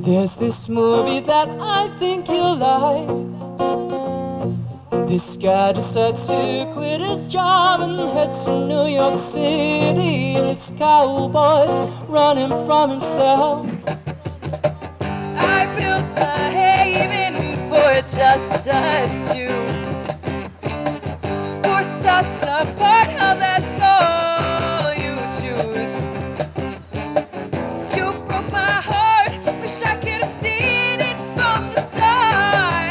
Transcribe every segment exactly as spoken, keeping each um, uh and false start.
There's this movie that I think you'll like. This guy decides to quit his job and head to New York City. This cowboy's running from himself. I built a haven for just us two. Forced us apart, how that's all you choose. You broke my heart, wish I could have seen it from the start.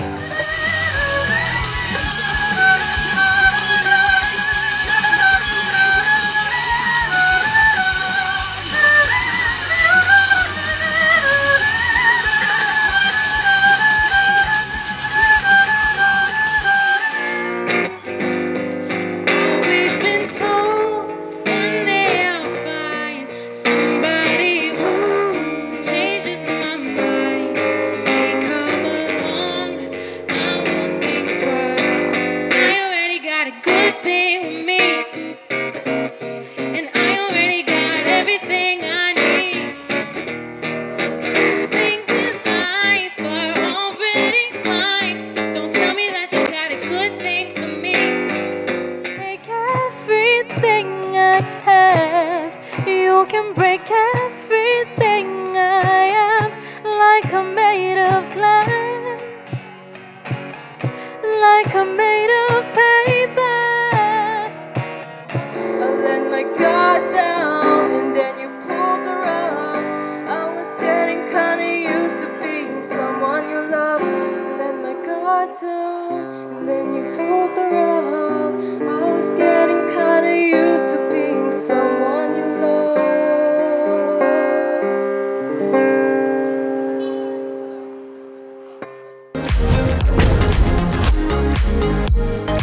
You can break everything I am, like I'm made of glass, like I'm made of paper. I let my guard down and then you pulled the rug. I was getting kinda used to being someone you love. I let my guard down and then you pulled the rug. I was getting kinda used to being someone you love. We'll be right back.